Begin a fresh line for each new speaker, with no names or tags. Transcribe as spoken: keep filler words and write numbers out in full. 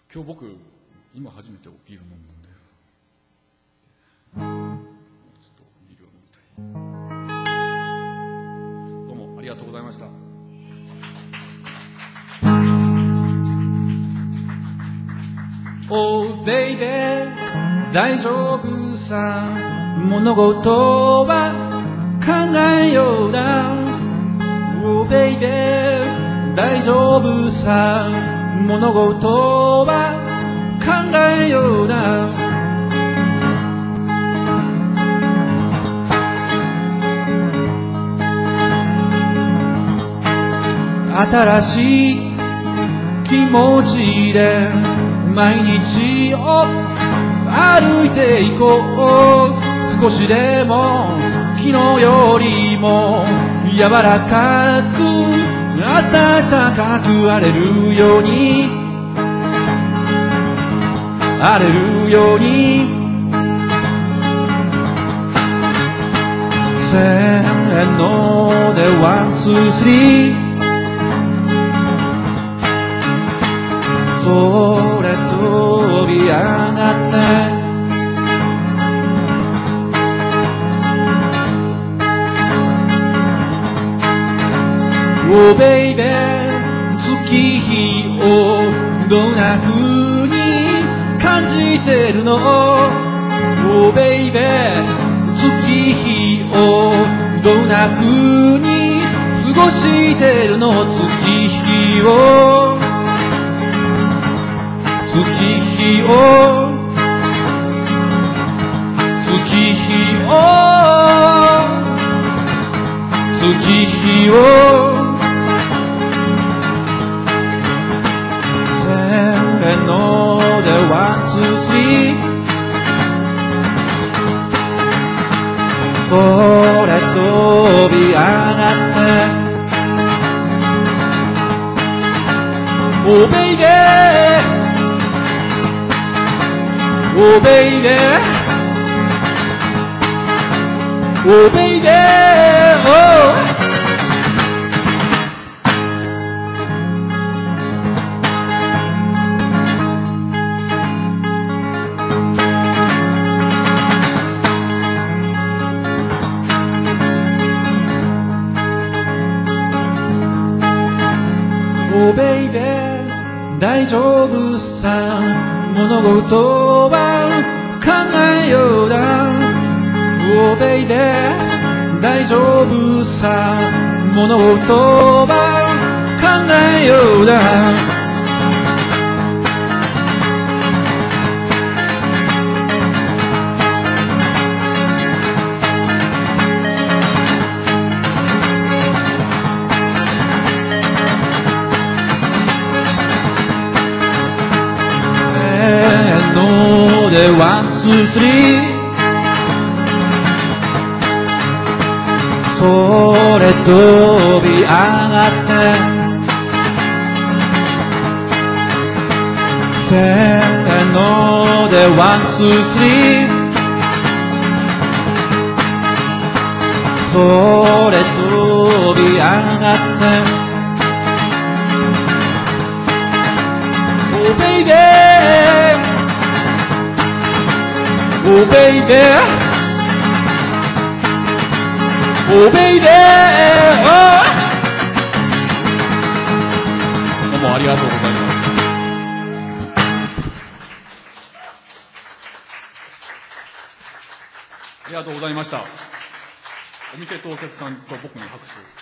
今日僕今初めてビール飲んだんで、ちょっとビールを飲みたい。どうもありがとうございました。
Oh baby 大丈夫さ、物事は考えようだ。 Oh baby 大丈夫さ、物事は考えようだ。新しい気持ちで毎日を歩いていこう。少しでも昨日よりも柔らかく暖かく荒れるように荒れるように。せーのでワンツースリー、それ飛び上がってOh baby 月日をどんな風に感じてるの。 Oh baby 月日をどんな風に過ごしてるの。月日を月日を月日を月日をせーのでワンツースリー、それ飛び上がってOh baby Oh baby Oh baby Oh Oh baby 大丈夫さ、物事は考えようだ。 Oh baby 大丈夫さ、物事は考えようだ。でワンツースリー、それ飛び上がってせーのでワンツースリー、それ飛び上がってOh baby Oh baby Oh baby Oh
どうもありがとうございます。ありがとうございました。お店とお客さんと僕に拍手。